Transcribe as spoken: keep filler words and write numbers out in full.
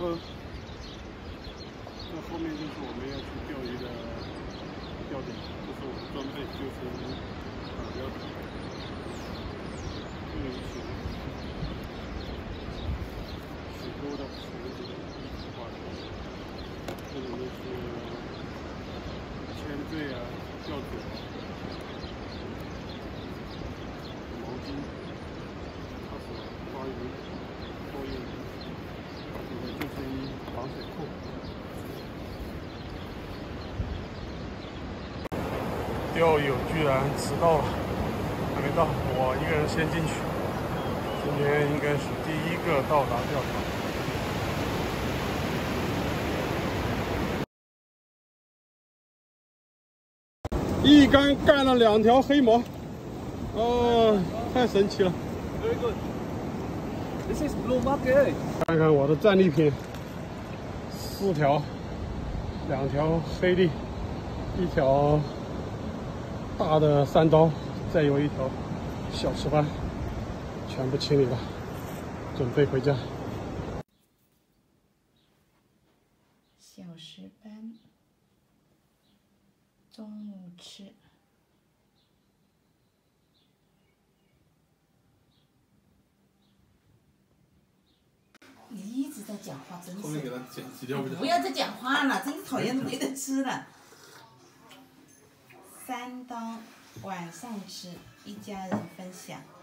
后那后面就是我们要去钓鱼的钓点，这是我的装备，就是打标准，这个是许多的绳子挂的，这里面是铅坠啊、钓嘴啊、毛巾、擦手、抓鱼、拖鱼，这个就是一防水裤。 钓友居然迟到了，还没到，我一个人先进去。今天应该是第一个到达钓场。一竿干了两条黑毛，哦，太神奇了 Very good. This is blue market. 看看我的战利品，四条，两条黑粒，一条。 大的三刀，再有一条小石斑，全部清理了，准备回家。 小石斑，中午吃。你一直在讲话，真是。 后面给它剪辑掉不就？ 不要再讲话了，真是讨厌，都没得吃了。 三刀晚上吃，一家人分享。